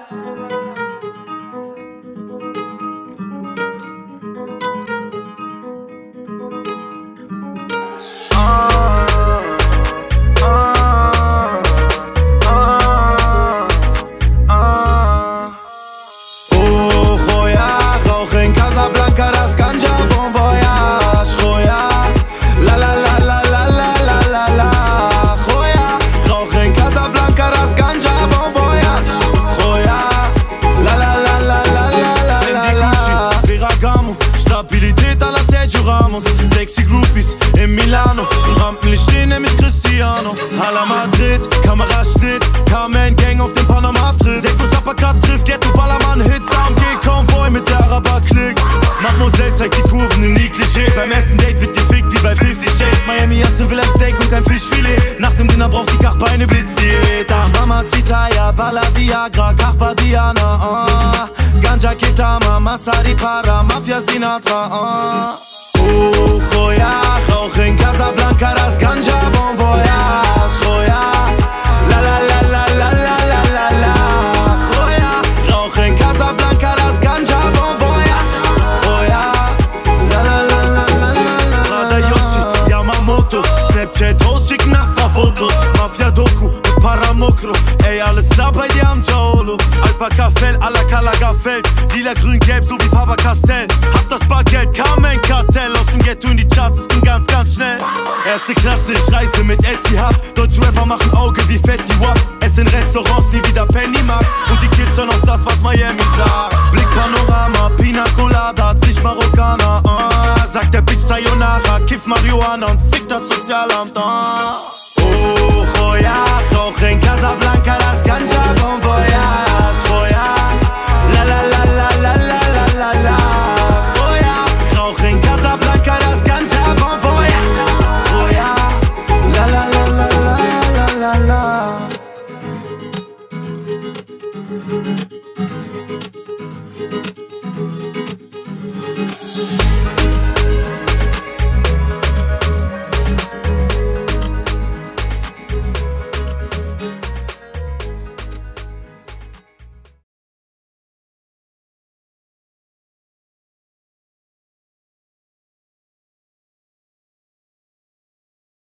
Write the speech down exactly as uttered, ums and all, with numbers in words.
Stabilität à la Sergio Ramos, sexy Groupies in Milano, im Rampenlicht stehen nämlich Cristiano. Hala Madrid, Kameraschnitt, Carmen Gang auf dem Panama-Trip. Sektos Uppercut trifft, Ghetto Ballermann Hits, A M G-Konvoi mit der Araber-Klick. Mademoiselle zeigt die Kurven im Klischee. Beim ersten Date wird gefickt wie bei fifty Shades. Miami Aston will ein Steak und kein Fischfilet. Nach dem Dinner braucht die Kachba eine Blitzdiät. Mamacita, ja, Bala Viagra, Kachba Diana, uh. Ganja Ketama, Masari Para, Mafia Sinatra, uh. Oh, Joya, Rauch in Casablanca, das Ganja, Bon Voyage, Joya. La la la la la la la la la, Joya. Rauch in Casablanca, das Ganja, Bon Voyage, Joya. La la la la la la la. Strada Yoshi, Yamamoto, Snapchat, rausschicken Nachbarfotos, Mafia-Doku mit Paramokro. Ey, alles klar bei dir am Jaolo. Alpaka-Fell, à la Kalagafeld. Lila, grün, gelb, so wie Faber-Castell. Hab das Bargeld, Carmen-Kartell. Aus dem Ghetto in die Charts, es ging ganz, ganz schnell. Erste Klasse, ich reise mit Etihad. Deutsche Rapper machen Auge wie Fetty Wap. Ess in Restaurants, nie wieder Pennymarkt. Und die Kids hören auf das, was Miami sagt. Blick Panorama, Pina Colada, zig Marokkaner, uh. Sagt der Bitch Sayonara, kiff Marihuana und fick das Sozialamt, uh. Oh, Joya, Rauch in Casablanca, das Ganja, Bon Voyage, Joya. La la la la la la la la la, Joya. Rauch in Casablanca, das Ganja, Bon Voyage, Joya. La la la la la la la la.